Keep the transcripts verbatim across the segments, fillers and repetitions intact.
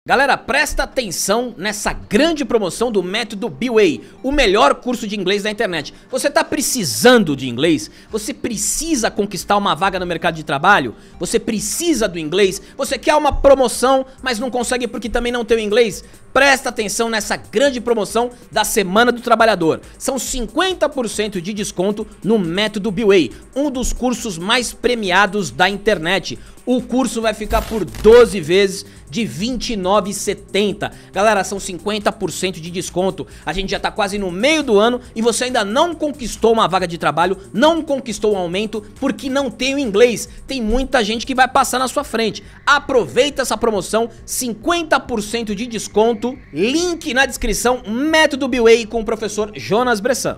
Galera, presta atenção nessa grande promoção do Método B-Way, o melhor curso de inglês da internet. Você tá precisando de inglês? Você precisa conquistar uma vaga no mercado de trabalho? Você precisa do inglês? Você quer uma promoção, mas não consegue porque também não tem o inglês? Presta atenção nessa grande promoção da Semana do Trabalhador. São cinquenta por cento de desconto no Método B-Way, um dos cursos mais premiados da internet. O curso vai ficar por doze vezes de vinte e nove reais e setenta centavos. Galera, são cinquenta por cento de desconto. A gente já tá quase no meio do ano e você ainda não conquistou uma vaga de trabalho, não conquistou um aumento porque não tem o inglês. Tem muita gente que vai passar na sua frente. Aproveita essa promoção, cinquenta por cento de desconto. Link na descrição, Método B-Way com o professor Jonas Bressan.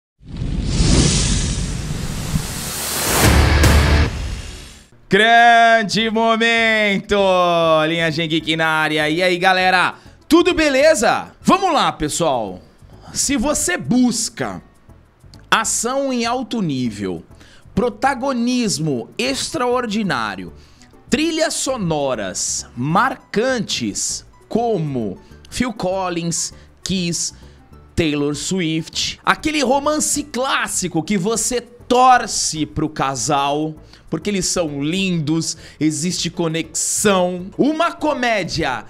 Grande momento, linha Geek na área. E aí, galera, tudo beleza? Vamos lá, pessoal. Se você busca ação em alto nível, protagonismo extraordinário, trilhas sonoras marcantes como Phil Collins, Kiss, Taylor Swift, aquele romance clássico que você torce pro casal, porque eles são lindos, existe conexão, uma comédia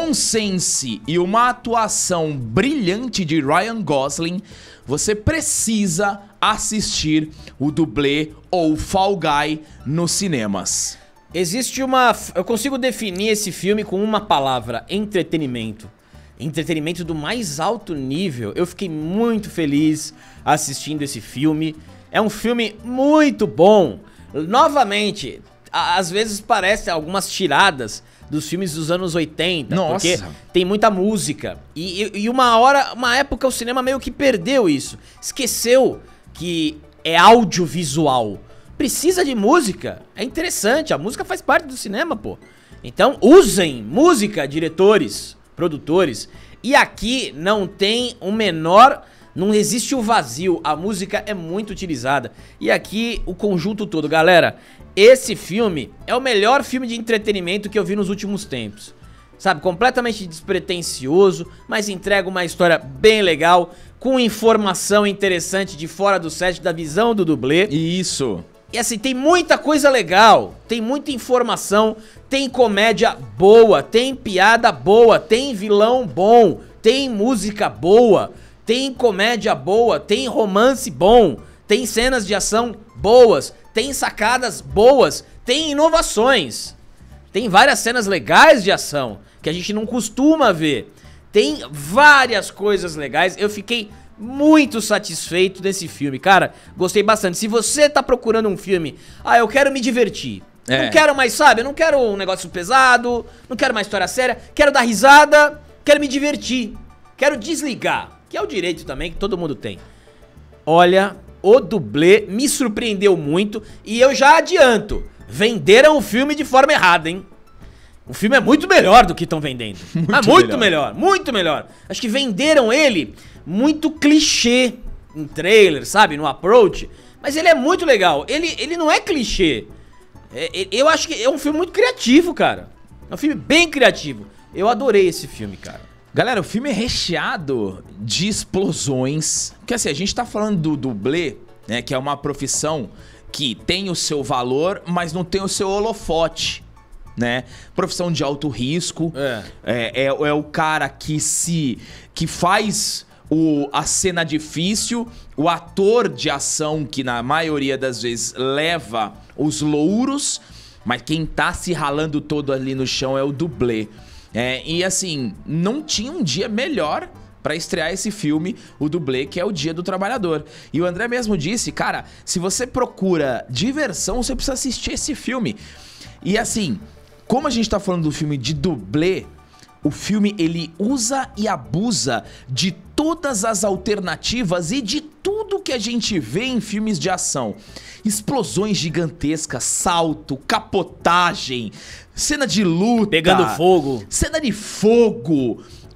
nonsense e uma atuação brilhante de Ryan Gosling, você precisa assistir o dublê ou Fall Guy nos cinemas. Existe uma... Eu consigo definir esse filme com uma palavra: entretenimento. Entretenimento do mais alto nível. Eu fiquei muito feliz assistindo esse filme. É um filme muito bom. Novamente, às vezes parece algumas tiradas dos filmes dos anos oitenta. Nossa. Porque tem muita música. E, e uma hora, uma época, o cinema meio que perdeu isso. Esqueceu que é audiovisual. Precisa de música. É interessante, a música faz parte do cinema, pô. Então usem música, diretores, produtores. E aqui não tem o menor... Não existe o vazio, a música é muito utilizada. E aqui o conjunto todo. Galera, esse filme é o melhor filme de entretenimento que eu vi nos últimos tempos. Sabe, completamente despretensioso, mas entrega uma história bem legal, com informação interessante de fora do set, da visão do dublê. Isso. E assim, tem muita coisa legal, tem muita informação, tem comédia boa, tem piada boa, tem vilão bom, tem música boa, tem comédia boa, tem romance bom, tem cenas de ação boas, tem sacadas boas, tem inovações. Tem várias cenas legais de ação que a gente não costuma ver. Tem várias coisas legais. Eu fiquei muito satisfeito desse filme, cara. Gostei bastante. Se você tá procurando um filme, ah, eu quero me divertir. É. Não quero mais, sabe? Eu não quero um negócio pesado, não quero uma história séria. Quero dar risada, quero me divertir, quero desligar. Que é o direito também que todo mundo tem. Olha, o dublê me surpreendeu muito. E eu já adianto, venderam o filme de forma errada, hein? O filme é muito melhor do que estão vendendo. Muito, ah, muito melhor. melhor, muito melhor. Acho que venderam ele muito clichê em trailer, sabe? No approach. Mas ele é muito legal. Ele, ele não é clichê. É, eu acho que é um filme muito criativo, cara. É um filme bem criativo. Eu adorei esse filme, cara. Galera, o filme é recheado de explosões. Porque assim, a gente tá falando do dublê, né? Que é uma profissão que tem o seu valor, mas não tem o seu holofote, né? Profissão de alto risco. É, é, é, é o cara que se... que faz o, a cena difícil. O ator de ação que na maioria das vezes leva os louros. Mas quem tá se ralando todo ali no chão é o dublê. É, e assim, não tinha um dia melhor pra estrear esse filme, o dublê, que é o Dia do Trabalhador. E o André mesmo disse, cara, se você procura diversão, você precisa assistir esse filme. E assim, como a gente tá falando do filme de dublê, o filme ele usa e abusa de todas as alternativas e de tudo que a gente vê em filmes de ação. Explosões gigantescas, salto, capotagem, cena de luta, pegando fogo, cena de fogo,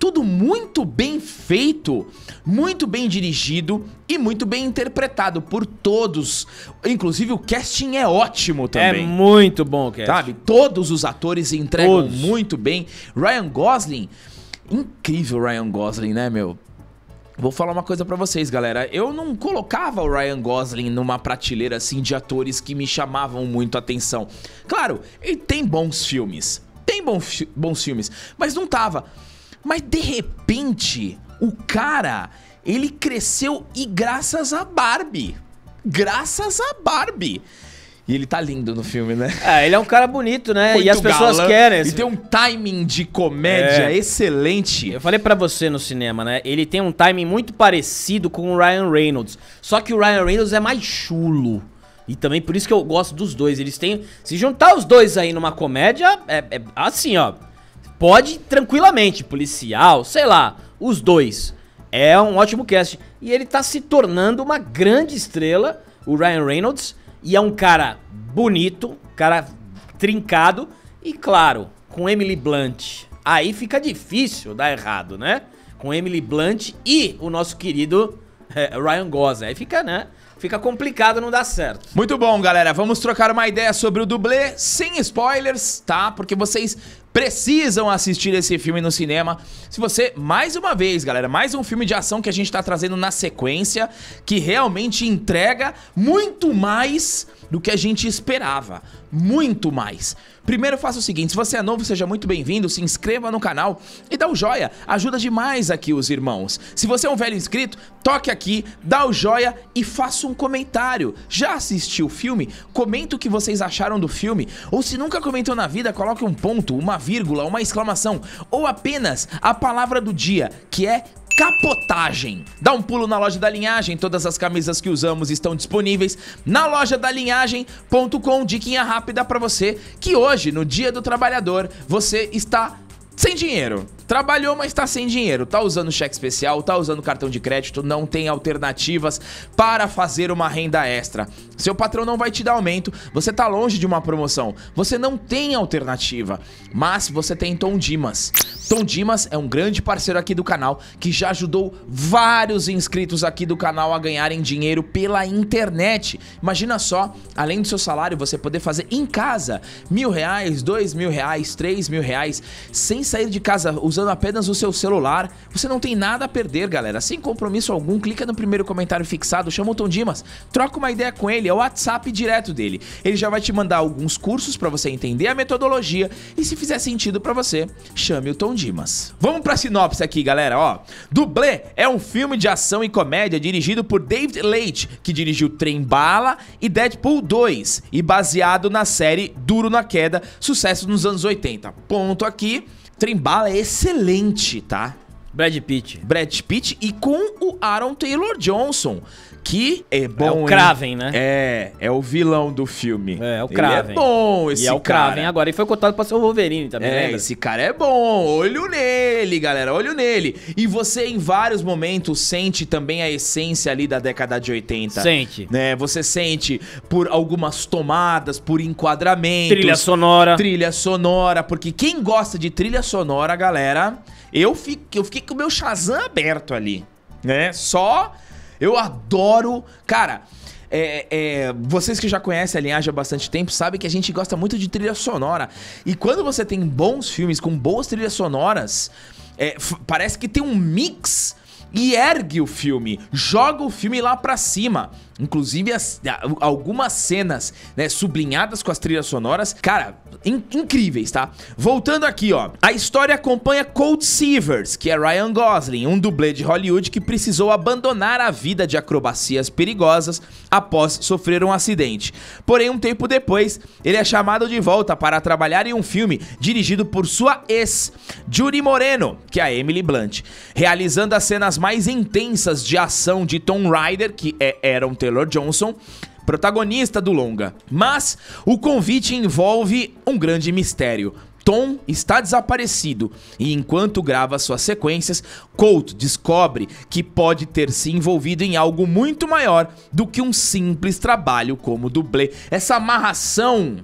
tudo muito bem feito, muito bem dirigido e muito bem interpretado por todos. Inclusive o casting é ótimo também. É muito bom o casting. Sabe? Todos os atores entregam Todos. muito bem. Ryan Gosling, incrível Ryan Gosling, né, meu? Vou falar uma coisa pra vocês, galera. Eu não colocava o Ryan Gosling numa prateleira assim de atores que me chamavam muito a atenção. Claro, ele tem bons filmes. Tem bons, bons filmes, mas não tava. Mas de repente, o cara, ele cresceu e graças a Barbie. Graças a Barbie. E ele tá lindo no filme, né? É, ele é um cara bonito, né? Muito e as pessoas galã, querem. E tem um timing de comédia É. excelente. Eu falei pra você no cinema, né? Ele tem um timing muito parecido com o Ryan Reynolds. Só que o Ryan Reynolds é mais chulo. E também por isso que eu gosto dos dois. Eles têm... Se juntar os dois aí numa comédia, é, é assim, ó. Pode tranquilamente. Policial, sei lá. Os dois. É um ótimo cast. E ele tá se tornando uma grande estrela, o Ryan Reynolds. E é um cara bonito, cara trincado. E claro, com Emily Blunt. Aí fica difícil dar errado, né? Com Emily Blunt e o nosso querido é, Ryan Gosling. Aí fica, né? Fica complicado não dar certo. Muito bom, galera. Vamos trocar uma ideia sobre o dublê, sem spoilers, tá? Porque vocês precisam assistir esse filme no cinema. Se você, mais uma vez, galera, mais um filme de ação que a gente tá trazendo na sequência, que realmente entrega muito mais do que a gente esperava. Muito mais. Primeiro faça o seguinte, se você é novo, seja muito bem-vindo, se inscreva no canal e dá o joia, ajuda demais aqui os irmãos. Se você é um velho inscrito, toque aqui, dá o joia e faça um comentário. Já assistiu o filme? Comenta o que vocês acharam do filme. Ou se nunca comentou na vida, coloque um ponto, uma vírgula, uma exclamação ou apenas a palavra do dia, que é capotagem. Dá um pulo na loja da Linhagem, todas as camisas que usamos estão disponíveis na loja da linhagem ponto com. Diquinha rápida pra você, que hoje, no Dia do Trabalhador, você está sem dinheiro. Trabalhou, mas tá sem dinheiro. Tá usando cheque especial, tá usando cartão de crédito, não tem alternativas para fazer uma renda extra. Seu patrão não vai te dar aumento, você tá longe de uma promoção, você não tem alternativa, mas você tem Tom Dimas. Tom Dimas é um grande parceiro aqui do canal, que já ajudou vários inscritos aqui do canal a ganharem dinheiro pela internet. Imagina só, além do seu salário, você poder fazer em casa mil reais, dois mil reais, três mil reais, sem sair de casa, usando apenas o seu celular. Você não tem nada a perder, galera. Sem compromisso algum, clica no primeiro comentário fixado, chama o Tom Dimas, troca uma ideia com ele, é o WhatsApp direto dele. Ele já vai te mandar alguns cursos pra você entender a metodologia e, se fizer sentido pra você, chame o Tom Dimas. Vamos pra sinopse aqui, galera, ó. Dublê é um filme de ação e comédia dirigido por David Leitch, que dirigiu Trem Bala e Deadpool dois, e baseado na série Duro na Queda, sucesso nos anos oitenta. Ponto aqui. Trem Bala é excelente, tá? Brad Pitt. Brad Pitt e com o Aaron Taylor Johnson, que é bom, É o Kraven, hein? né? É, é o vilão do filme. É, é o Kraven. Ele é bom esse E é o cara. Kraven agora. E foi cotado pra ser o Wolverine também, É, lembra? esse cara é bom, olho nele, galera, olho nele. E você em vários momentos sente também a essência ali da década de oitenta. Sente. Né? Você sente por algumas tomadas, por enquadramentos. Trilha sonora. Trilha sonora, porque quem gosta de trilha sonora, galera, eu fiquei, eu fiquei com o meu Shazam aberto ali, né? Só... Eu adoro... Cara, é, é, vocês que já conhecem a Linhagem há bastante tempo sabem que a gente gosta muito de trilha sonora. E quando você tem bons filmes com boas trilhas sonoras, é, parece que tem um mix e ergue o filme, joga o filme lá pra cima. Inclusive as, algumas cenas, né, sublinhadas com as trilhas sonoras, cara, in, incríveis, tá? Voltando aqui, ó, a história acompanha Colt Seavers, que é Ryan Gosling, um dublê de Hollywood que precisou abandonar a vida de acrobacias perigosas após sofrer um acidente. Porém, um tempo depois, ele é chamado de volta para trabalhar em um filme dirigido por sua ex, Judy Moreno, que é a Emily Blunt, realizando as cenas mais intensas de ação de Tom Ryder, que é Aaron Taylor Johnson, protagonista do longa. Mas o convite envolve um grande mistério. Tom está desaparecido e, enquanto grava suas sequências, Colt descobre que pode ter se envolvido em algo muito maior do que um simples trabalho como dublê. Essa amarração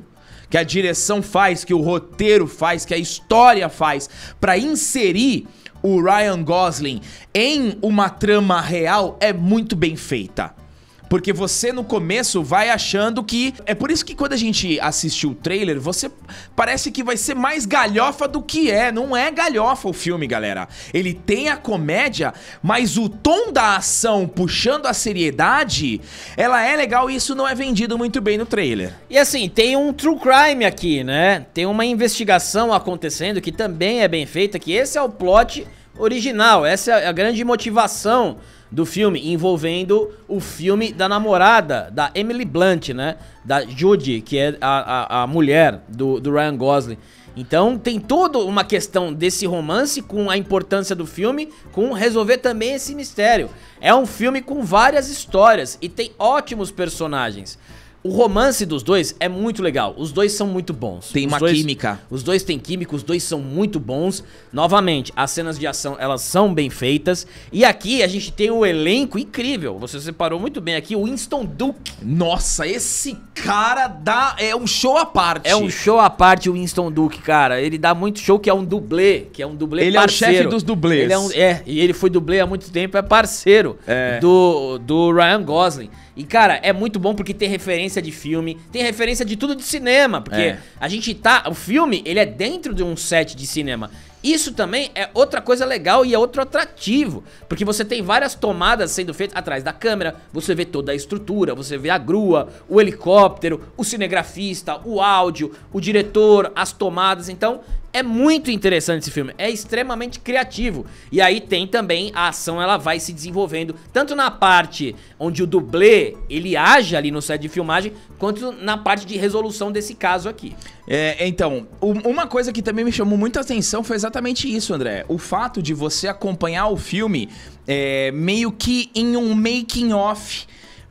que a direção faz, que o roteiro faz, que a história faz pra inserir o Ryan Gosling em uma trama real é muito bem feita. Porque você no começo vai achando que... É por isso que quando a gente assistiu o trailer, você parece que vai ser mais galhofa do que é. Não é galhofa o filme, galera. Ele tem a comédia, mas o tom da ação puxando a seriedade, ela é legal e isso não é vendido muito bem no trailer. E assim, tem um true crime aqui, né? Tem uma investigação acontecendo que também é bem feita, que esse é o plot original, essa é a grande motivação do filme, envolvendo o filme da namorada da Emily Blunt, né? Da Judy, que é a, a, a mulher do, do Ryan Gosling. Então tem toda uma questão desse romance com a importância do filme, com resolver também esse mistério. É um filme com várias histórias e tem ótimos personagens. O romance dos dois é muito legal, os dois são muito bons. Tem os uma dois, química. Os dois têm química, os dois são muito bons. Novamente, as cenas de ação, elas são bem feitas. E aqui a gente tem um elenco incrível. Você separou muito bem aqui o Winston Duke. Nossa, esse cara dá... é um show à parte. É um show à parte o Winston Duke, cara. Ele dá muito show, que é um dublê, que é um dublê ele parceiro. Ele é o chefe dos dublês. Ele é, um, é, e ele foi dublê há muito tempo, é parceiro é. Do, do Ryan Gosling. E, cara, é muito bom porque tem referência de filme, tem referência de tudo de cinema, porque é. a gente tá... O filme, ele é dentro de um set de cinema. Isso também é outra coisa legal e é outro atrativo, porque você tem várias tomadas sendo feitas atrás da câmera, você vê toda a estrutura, você vê a grua, o helicóptero, o cinegrafista, o áudio, o diretor, as tomadas, então... É muito interessante esse filme, é extremamente criativo. E aí tem também a ação, ela vai se desenvolvendo, tanto na parte onde o dublê, ele age ali no set de filmagem, quanto na parte de resolução desse caso aqui. É, então, uma coisa que também me chamou muita atenção foi exatamente isso, André. O fato de você acompanhar o filme é, meio que em um making of,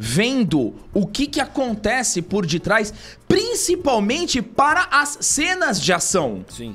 vendo o que que acontece por detrás, principalmente para as cenas de ação. Sim.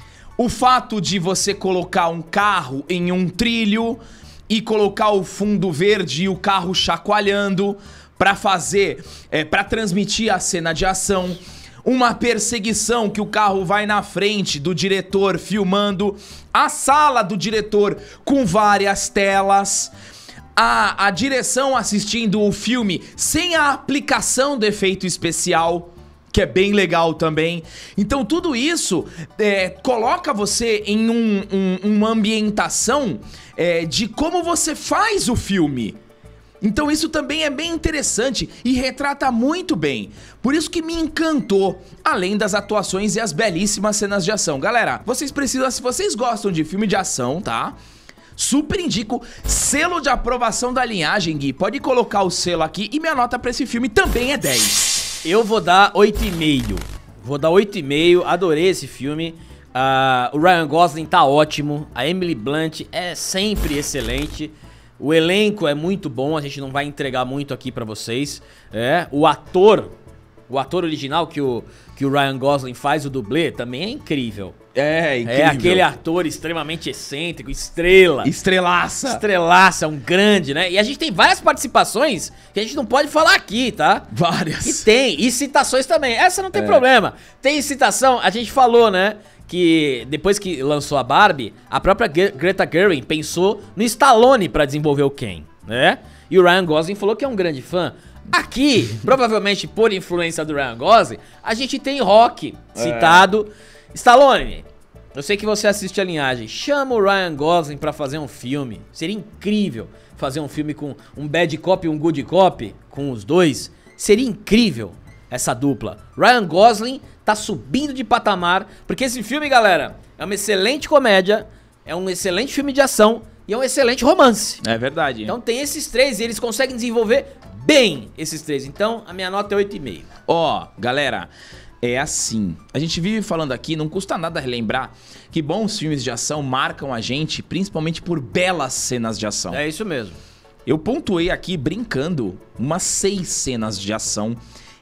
O fato de você colocar um carro em um trilho e colocar o fundo verde e o carro chacoalhando para fazer, é, para transmitir a cena de ação. Uma perseguição que o carro vai na frente do diretor filmando. A sala do diretor com várias telas. A, a direção assistindo o filme sem a aplicação do efeito especial, que é bem legal também. Então tudo isso é, coloca você em um, um, uma ambientação é, de como você faz o filme. Então isso também é bem interessante e retrata muito bem. Por isso que me encantou, além das atuações e as belíssimas cenas de ação. Galera, vocês precisam, se vocês gostam de filme de ação, tá? Super indico, selo de aprovação da linhagem, Gui. Pode colocar o selo aqui e minha nota pra esse filme também é dez. Eu vou dar oito e meio. Vou dar oito e meio, adorei esse filme. Uh, o Ryan Gosling tá ótimo, a Emily Blunt é sempre excelente. O elenco é muito bom, a gente não vai entregar muito aqui pra vocês. É, o ator, o ator original que o, que o Ryan Gosling faz, o dublê, também é incrível. É, incrível. É aquele ator extremamente excêntrico, estrela. Estrelaça. Estrelaça, um grande, né? E a gente tem várias participações que a gente não pode falar aqui, tá? Várias. E tem, e citações também. Essa não tem é. problema. Tem citação, a gente falou, né? Que depois que lançou a Barbie, a própria Greta Gerwig pensou no Stallone pra desenvolver o Ken, né? E o Ryan Gosling falou que é um grande fã. Aqui, provavelmente por influência do Ryan Gosling, a gente tem Rock citado. É. Stallone, eu sei que você assiste a linhagem, chama o Ryan Gosling pra fazer um filme. Seria incrível fazer um filme com um bad cop e um good cop, com os dois. Seria incrível essa dupla. Ryan Gosling tá subindo de patamar, porque esse filme, galera, é uma excelente comédia, é um excelente filme de ação e é um excelente romance. É verdade. Então tem esses três e eles conseguem desenvolver bem esses três. Então a minha nota é oito e meio. Ó, galera... É assim, a gente vive falando aqui, não custa nada relembrar que bons filmes de ação marcam a gente, principalmente por belas cenas de ação. É isso mesmo. Eu pontuei aqui, brincando, umas seis cenas de ação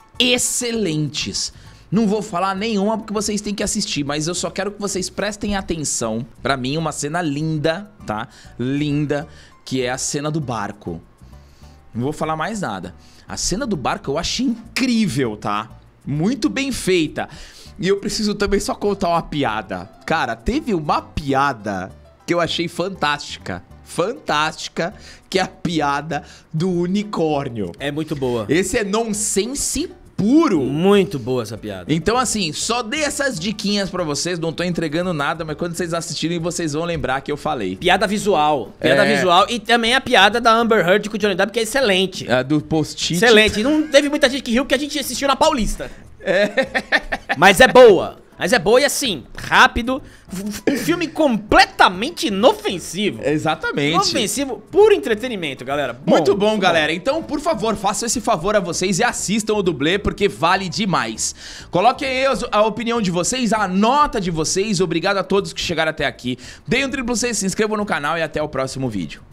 excelentes. Não vou falar nenhuma porque vocês têm que assistir, mas eu só quero que vocês prestem atenção. Pra mim, uma cena linda, tá? Linda, que é a cena do barco. Não vou falar mais nada. A cena do barco eu achei incrível, tá? Muito bem feita. E eu preciso também só contar uma piada. Cara, teve uma piada que eu achei fantástica. Fantástica, que é a piada do unicórnio. É muito boa. Esse é nonsense puro. Muito boa essa piada. Então, assim, só dei essas diquinhas pra vocês, não tô entregando nada, mas quando vocês assistirem, vocês vão lembrar que eu falei. Piada visual. Piada É. visual. E também a piada da Amber Heard com o Johnny Depp, que é excelente. A do post-it. Excelente. Não teve muita gente que riu porque a gente assistiu na Paulista. É. Mas é boa. Mas é boa e assim, rápido. Um filme completamente inofensivo. Exatamente. Inofensivo, puro entretenimento, galera. Bom, Muito bom, galera. Então, por favor, façam esse favor a vocês e assistam o dublê, porque vale demais. Coloquem aí a opinião de vocês, a nota de vocês. Obrigado a todos que chegaram até aqui. Deem um triplo C, se inscrevam no canal e até o próximo vídeo.